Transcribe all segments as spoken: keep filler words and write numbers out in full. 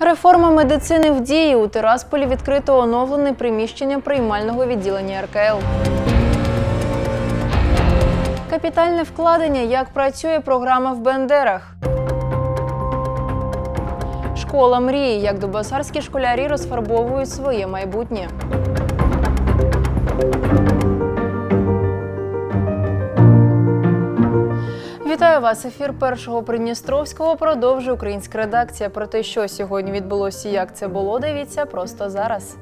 Реформа медицини в дії. У Тирасполі відкрито оновлене приміщення приймального відділення ер ка ел. Капітальне вкладення. Як працює програма в Бендерах. Школа мрії. Як дубосарські школярі розфарбовують своє майбутнє. Вітаю вас! Ефір Першого Придністровського продовжує українська редакція. Про те, що сьогодні відбулося і як це було, дивіться просто зараз.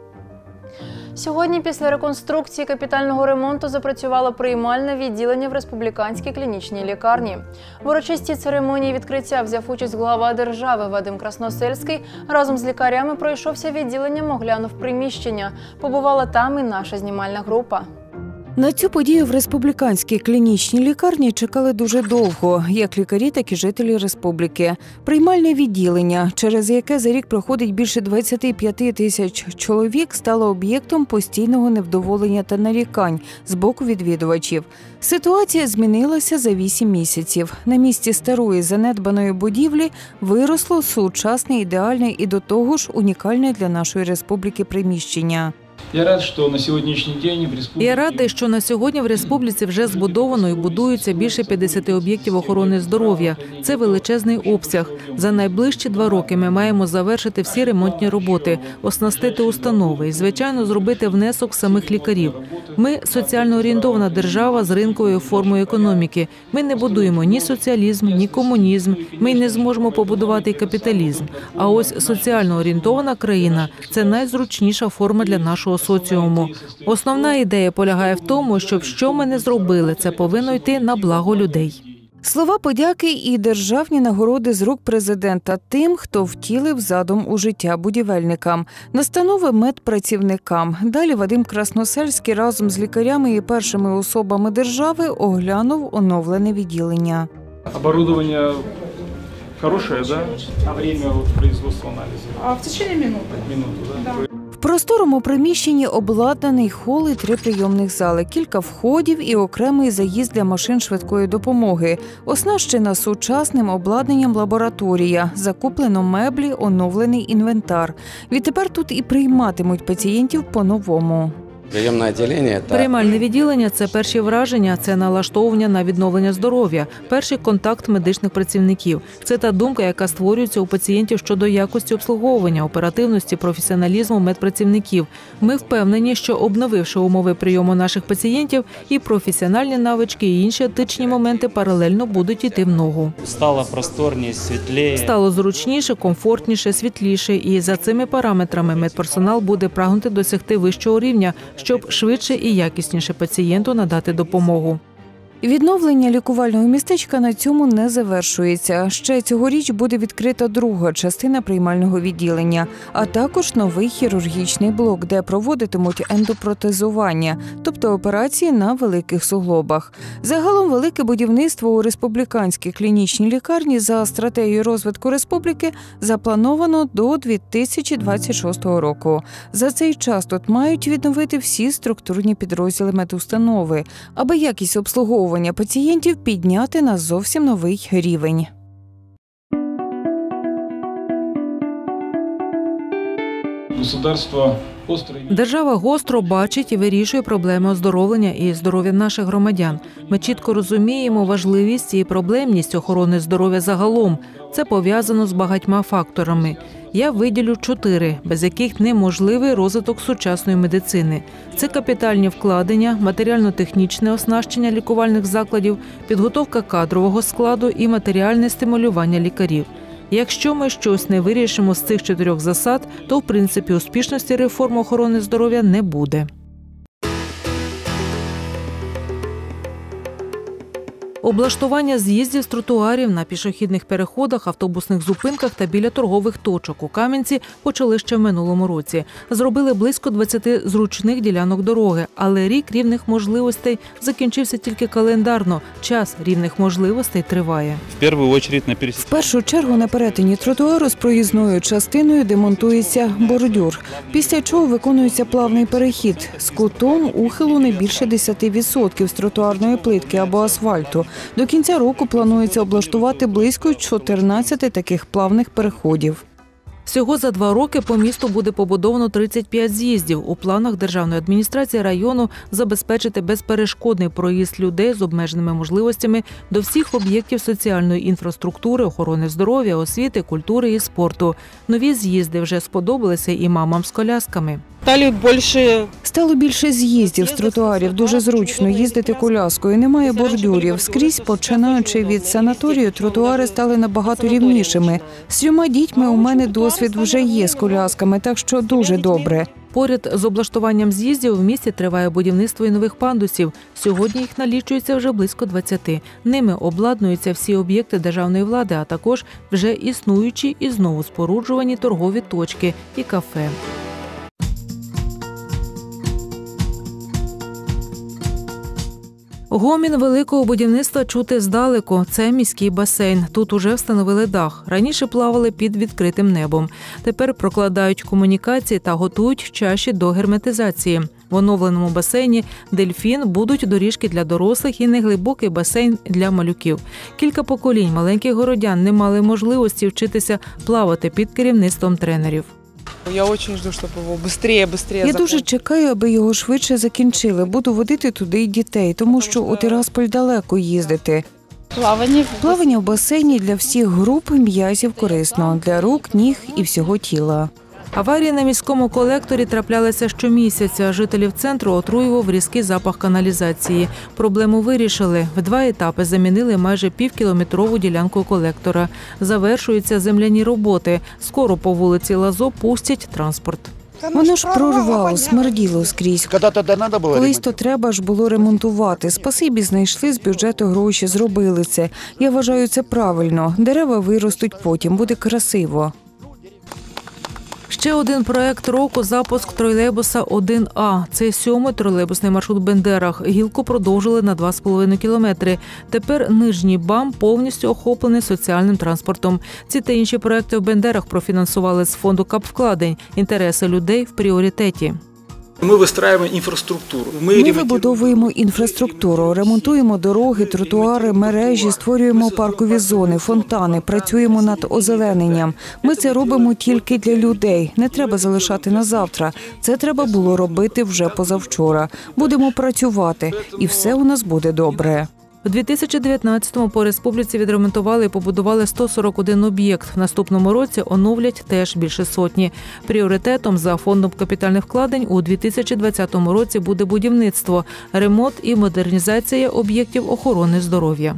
Сьогодні після реконструкції капітального ремонту запрацювало приймальне відділення в республіканській клінічній лікарні. В урочистій церемонії відкриття взяв участь глава держави Вадим Красносельський. Разом з лікарями пройшовся відділенням, оглянув приміщення. Побувала там і наша знімальна група. На цю подію в республіканській клінічній лікарні чекали дуже довго, як лікарі, так і жителі республіки. Приймальне відділення, через яке за рік проходить більше двадцять п'ять тисяч чоловік, стало об'єктом постійного невдоволення та нарікань з боку відвідувачів. Ситуація змінилася за вісім місяців. На місці старої занедбаної будівлі виросло сучасне, ідеальне і до того ж унікальне для нашої республіки приміщення. Я рад, що на сьогоднішній день в республіці... Я радий, що на сьогодні в республіці вже збудовано і будується більше п'ятдесят об'єктів охорони здоров'я. Це величезний обсяг. За найближчі два роки ми маємо завершити всі ремонтні роботи, оснастити установи і, звичайно, зробити внесок самих лікарів. Ми – соціально орієнтована держава з ринковою формою економіки. Ми не будуємо ні соціалізм, ні комунізм. Ми не зможемо побудувати і капіталізм. А ось соціально орієнтована країна – це найзручніша форма для нашого соціуму. Основна ідея полягає в тому, щоб що ми не зробили, це повинно йти на благо людей. Слова подяки і державні нагороди з рук президента тим, хто втілив задум у життя будівельникам, настанови медпрацівникам. Далі Вадим Красносельський разом з лікарями і першими особами держави оглянув оновлене відділення. Оборудование хорошее, да? А время производства анализа? А в течение минуты. Минуту, да? Да. В просторому приміщенні обладнаний хол і три прийомних зали, кілька входів і окремий заїзд для машин швидкої допомоги. Оснащена сучасним обладнанням лабораторія, закуплено меблі, оновлений інвентар. Відтепер тут і прийматимуть пацієнтів по-новому. Приймальне відділення – це перші враження, це налаштовування на відновлення здоров'я, перший контакт медичних працівників. Це та думка, яка створюється у пацієнтів щодо якості обслуговування, оперативності, професіоналізму медпрацівників. Ми впевнені, що обновивши умови прийому наших пацієнтів, і професіональні навички, і інші етичні моменти паралельно будуть йти в ногу. Стало просторніше, світліше. Стало зручніше, комфортніше, світліше. І за цими параметрами медперсонал буде прагнути досягти вищого рівня, щоб швидше і якісніше пацієнту надати допомогу. Відновлення лікувального містечка на цьому не завершується. Ще цьогоріч буде відкрита друга частина приймального відділення, а також новий хірургічний блок, де проводитимуть ендопротезування, тобто операції на великих суглобах. Загалом велике будівництво у республіканській клінічній лікарні за стратегією розвитку республіки заплановано до дві тисячі двадцять шостого року. За цей час тут мають відновити всі структурні підрозділи медустанови, аби якість обслуговування пацієнтів підняти на зовсім новий рівень. Держава гостро бачить і вирішує проблеми оздоровлення і здоров'я наших громадян. Ми чітко розуміємо важливість і проблемність охорони здоров'я загалом. Це пов'язано з багатьма факторами. Я виділю чотири, без яких неможливий розвиток сучасної медицини. Це капітальні вкладення, матеріально-технічне оснащення лікувальних закладів, підготовка кадрового складу і матеріальне стимулювання лікарів. Якщо ми щось не вирішимо з цих чотирьох засад, то в принципі успішності реформ охорони здоров'я не буде. Облаштування з'їздів з тротуарів на пішохідних переходах, автобусних зупинках та біля торгових точок у Кам'янці почали ще в минулому році. Зробили близько двадцяти зручних ділянок дороги, але рік рівних можливостей закінчився тільки календарно. Час рівних можливостей триває. В першу чергу на перетині тротуару з проїзною частиною демонтується бордюр, після чого виконується плавний перехід з кутом ухилу не більше десять відсотків з тротуарної плитки або асфальту. До кінця року планується облаштувати близько чотирнадцяти таких плавних переходів. Всього за два роки по місту буде побудовано тридцять п'ять з'їздів. У планах державної адміністрації району забезпечити безперешкодний проїзд людей з обмеженими можливостями до всіх об'єктів соціальної інфраструктури, охорони здоров'я, освіти, культури і спорту. Нові з'їзди вже сподобалися і мамам з колясками. Стали більше Стало більше з'їздів з тротуарів, дуже зручно їздити коляскою, немає бордюрів. Скрізь, починаючи від санаторію, тротуари стали набагато рівнішими. З трьома дітьми у мене досвід вже є з колясками, так що дуже добре. Поряд з облаштуванням з'їздів в місті триває будівництво і нових пандусів. Сьогодні їх налічується вже близько двадцяти. Ними обладнуються всі об'єкти державної влади, а також вже існуючі і знову споруджувані торгові точки і кафе. Гомін великого будівництва чути здалеку. Це міський басейн. Тут уже встановили дах. Раніше плавали під відкритим небом. Тепер прокладають комунікації та готують чаші до герметизації. В оновленому басейні «Дельфін» будуть доріжки для дорослих і неглибокий басейн для малюків. Кілька поколінь маленьких городян не мали можливості вчитися плавати під керівництвом тренерів. Я дуже жду, щоб його швидше, швидше Я дуже чекаю, аби його швидше закінчили. Буду водити туди й дітей, тому що у Тирасполь далеко їздити. Плавання. Плавання в басейні для всіх груп м'язів корисно, для рук, ніг і всього тіла. Аварії на міському колекторі траплялися щомісяця. Жителів центру отруював різкий запах каналізації. Проблему вирішили. В два етапи замінили майже півкілометрову ділянку колектора. Завершуються земляні роботи. Скоро по вулиці Лазо пустять транспорт. Воно ж прорвало, смерділо скрізь. Колись то треба ж було ремонтувати. Спасибі, знайшли з бюджету гроші, зробили це. Я вважаю, це правильно. Дерева виростуть потім, буде красиво. Ще один проект року – запуск тролейбуса один А. Це сьомий тролейбусний маршрут в Бендерах. Гілку продовжили на два з половиною кілометри. Тепер Нижній БАМ повністю охоплений соціальним транспортом. Ці та інші проекти в Бендерах профінансували з фонду капвкладень. Інтереси людей в пріоритеті. Ми вистраюємо інфраструктуру. Ми вибудовуємо інфраструктуру, ремонтуємо дороги, тротуари, мережі, створюємо паркові зони, фонтани, працюємо над озелененням. Ми це робимо тільки для людей. Не треба залишати на завтра. Це треба було робити вже позавчора. Будемо працювати, і все у нас буде добре. У дві тисячі дев'ятнадцятому по республіці відремонтували і побудували сто сорок один об'єкт. В наступному році оновлять теж більше сотні. Пріоритетом за фондом капітальних вкладень у дві тисячі двадцятому році буде будівництво, ремонт і модернізація об'єктів охорони здоров'я.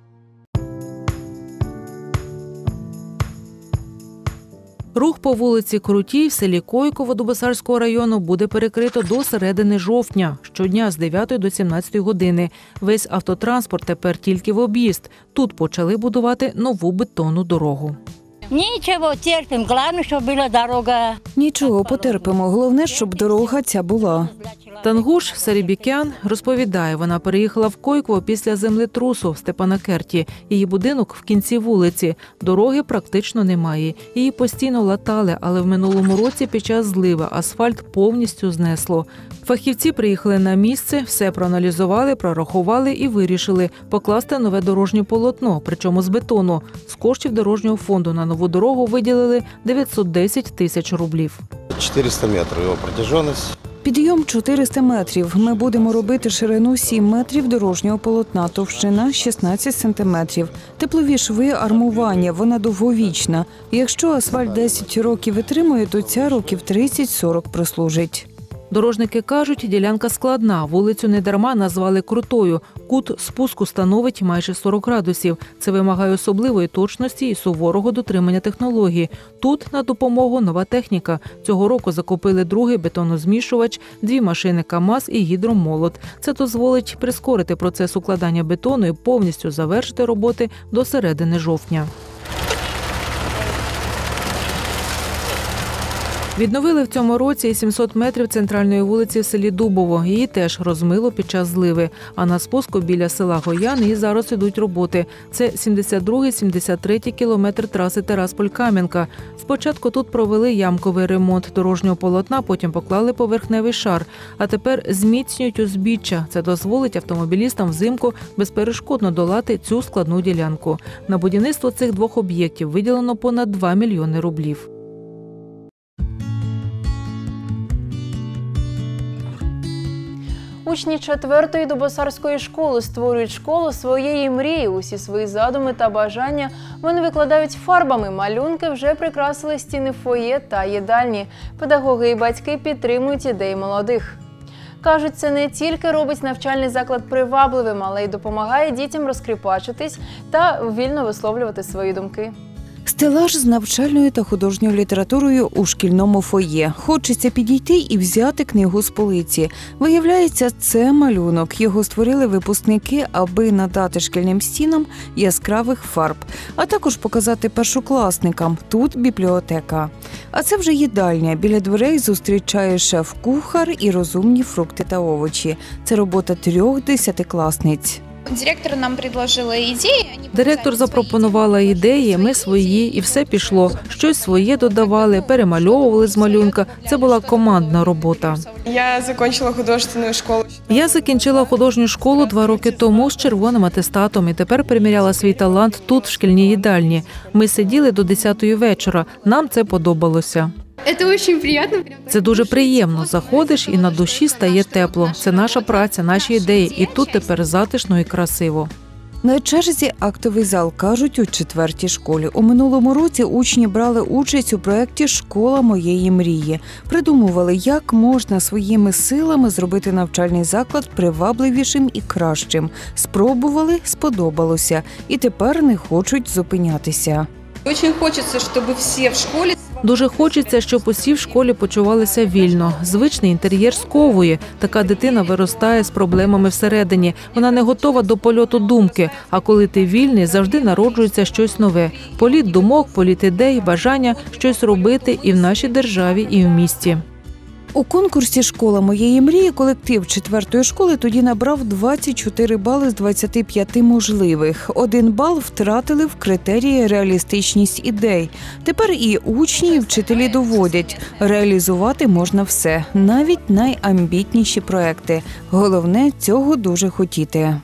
Рух по вулиці Крутій в селі Койково Дубосарського району буде перекрито до середини жовтня, щодня з дев'ятої до сімнадцятої години. Весь автотранспорт тепер тільки в об'їзд. Тут почали будувати нову бетонну дорогу. Нічого, терпимо. Головне, щоб була дорога. Нічого, потерпимо. Головне, щоб дорога ця була. Тангуш Сарібікян розповідає, вона переїхала в Койково після землетрусу в Степанакерті. Її будинок в кінці вулиці. Дороги практично немає. Її постійно латали, але в минулому році під час зливи асфальт повністю знесло. Фахівці приїхали на місце, все проаналізували, прорахували і вирішили покласти нове дорожнє полотно, причому з бетону. З коштів дорожнього фонду на нову дорогу виділили дев'ятсот десять тисяч рублів. чотириста метрів його протяжність. Підйом чотириста метрів. Ми будемо робити ширину сім метрів дорожнього полотна, товщина шістнадцять сантиметрів. Теплові шви, армування, вона довговічна. Якщо асфальт десять років витримує, то ця років тридцять-сорок прослужить. Дорожники кажуть, ділянка складна. Вулицю недарма назвали крутою. Кут спуску становить майже сорок градусів. Це вимагає особливої точності і суворого дотримання технології. Тут на допомогу нова техніка. Цього року закупили другий бетонозмішувач, дві машини КАМАЗ і гідромолот. Це дозволить прискорити процес укладання бетону і повністю завершити роботи до середини жовтня. Відновили в цьому році і сімсот метрів центральної вулиці в селі Дубово. Її теж розмило під час зливи. А на спуску біля села Гояни і зараз ідуть роботи. Це сімдесят другий - сімдесят третій кілометр траси Тирасполь-Кам'янка. Спочатку тут провели ямковий ремонт дорожнього полотна, потім поклали поверхневий шар. А тепер зміцнюють узбіччя. Це дозволить автомобілістам взимку безперешкодно долати цю складну ділянку. На будівництво цих двох об'єктів виділено понад два мільйони рублів. Учні четвертої Дубосарської школи створюють школу своєї мрії. Усі свої задуми та бажання вони викладають фарбами. Малюнки вже прикрасили стіни фоє та їдальні. Педагоги і батьки підтримують ідеї молодих. Кажуть, це не тільки робить навчальний заклад привабливим, але й допомагає дітям розкріпачитись та вільно висловлювати свої думки. Стелаж з навчальною та художньою літературою у шкільному фоє. Хочеться підійти і взяти книгу з полиці. Виявляється, це малюнок. Його створили випускники, аби надати шкільним стінам яскравих фарб, а також показати першокласникам. Тут бібліотека. А це вже їдальня. Біля дверей зустрічає шеф-кухар і розумні фрукти та овочі. Це робота трьох десятикласниць. Директор нам предложила ідеї. Директор запропонувала ідеї, ми свої, і все пішло. Щось своє додавали, перемальовували з малюнка. Це була командна робота. Я закінчила художественну школу. Я закінчила художню школу два роки тому з червоним атестатом і тепер переміряла свій талант тут, в шкільній їдальні. Ми сиділи до десятої вечора. Нам це подобалося. Це дуже приємно. Заходиш і на душі стає тепло. Це наша праця, наші ідеї. І тут тепер затишно і красиво. На черзі актовий зал, кажуть, у четвертій школі. У минулому році учні брали участь у проєкті «Школа моєї мрії». Придумували, як можна своїми силами зробити навчальний заклад привабливішим і кращим. Спробували, сподобалося. І тепер не хочуть зупинятися. Дуже хочеться, щоб всі в школі... Дуже хочеться, щоб усі в школі почувалися вільно. Звичний інтер'єр сковує. Така дитина виростає з проблемами всередині. Вона не готова до польоту думки. А коли ти вільний, завжди народжується щось нове. Політ думок, політ ідей, бажання щось робити і в нашій державі, і в місті. У конкурсі «Школа моєї мрії» колектив четвертої школи тоді набрав двадцять чотири бали з двадцяти п'яти можливих. Один бал втратили в критерії реалістичність ідей. Тепер і учні, і вчителі доводять – реалізувати можна все, навіть найамбітніші проекти. Головне – цього дуже хотіти.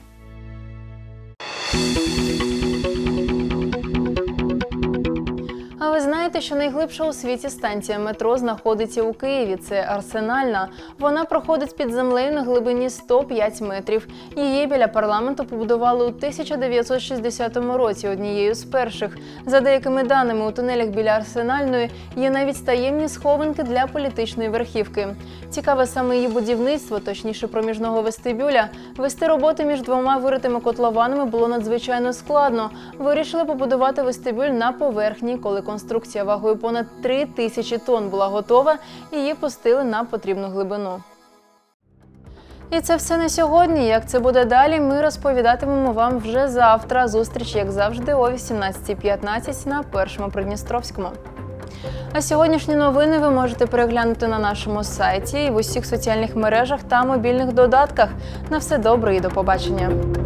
А ви знаєте, що найглибша у світі станція метро знаходиться у Києві? Це Арсенальна. Вона проходить під землею на глибині сто п'ять метрів. Її біля парламенту побудували у тисяча дев'ятсот шістдесятому році, однією з перших. За деякими даними, у тунелях біля Арсенальної є навіть таємні схованки для політичної верхівки. Цікаве саме її будівництво, точніше проміжного вестибюля. Вести роботи між двома виритими котлованами було надзвичайно складно. Вирішили побудувати вестибюль на поверхні, коли конструкція вагою понад три тисячі тонн була готова, її пустили на потрібну глибину. І це все на сьогодні. Як це буде далі, ми розповідатимемо вам вже завтра. Зустріч, як завжди, о вісімнадцятій п'ятнадцять на Першому Придністровському. А сьогоднішні новини ви можете переглянути на нашому сайті і в усіх соціальних мережах та мобільних додатках. На все добре і до побачення.